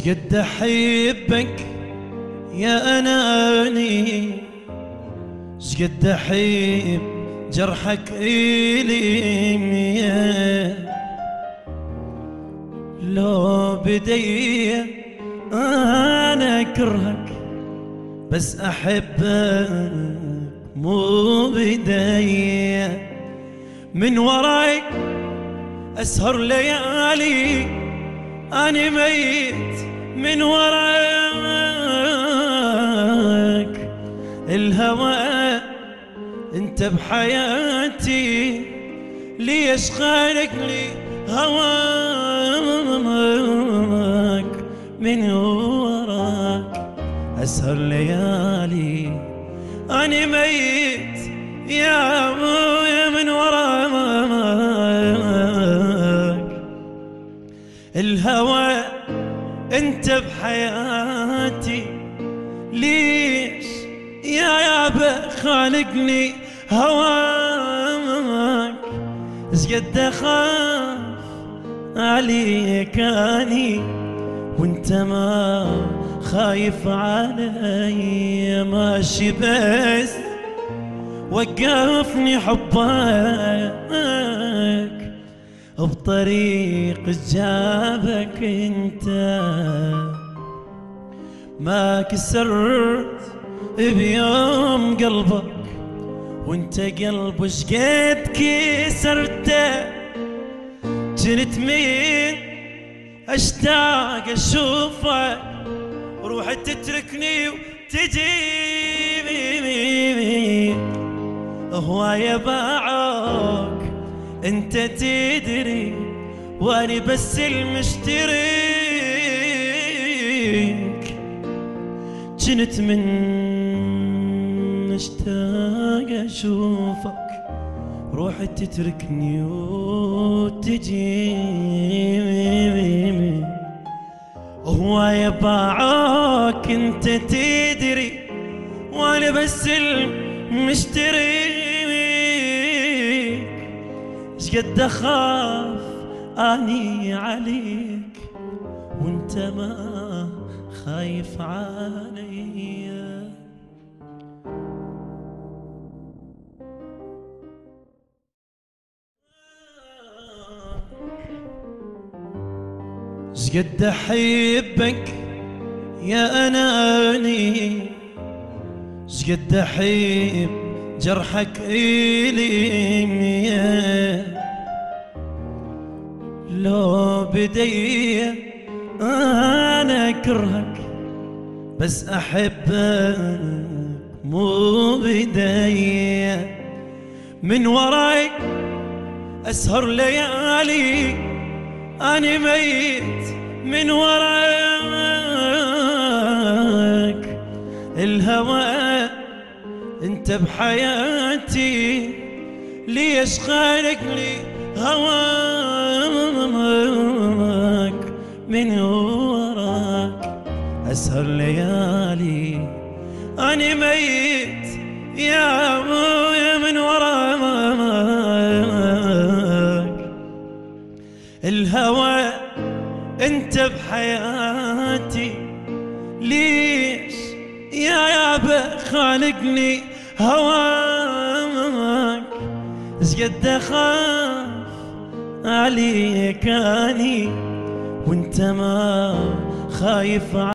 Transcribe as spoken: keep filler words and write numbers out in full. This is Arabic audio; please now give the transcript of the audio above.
شقد احبك يا اناني، شقد احب جرحك إلي، لو بدي انا اكرهك بس احبك مو بدي. من وراي اسهر ليالي أنا ميت من وراك، الهوى أنت بحياتي ليش خانقني هواك. من وراك أسهر ليالي أنا ميت يا أبويا من وراك، الهوى انت بحياتي ليش يا يابا خالقني هواك. شقد اخاف عليك اني وانت ما خايف علي، ماشي بس وقفني حبك بطريق جابك انت، ما كسرت بيوم قلبك وانت قلب شقد كسرته. جنت مين اشتاق اشوفك وروح تتركني وتجي، هواية باعوك انت تدري واني بس المشتريك. جنت من اشتاق اشوفك روح تتركني وتجي، هواية باعوك انت تدري واني بس المشتريك. شقد اخاف اني عليك وانت ما خايف علي. شقد احبك يا اناني، شقد احب جرحك إلي، لو بدي انا اكرهك بس احبك مو بدي. من وراي اسهر ليالي انا ميت من وراك، الهوى انت بحياتي ليش خانقني هواك. من وراك اسهر ليالي انا ميت يا ابويا من وراك، الهوى انت بحياتي ليش يا يابا خالقني هواك. شقد اخاف عليك اني وانت ما خايف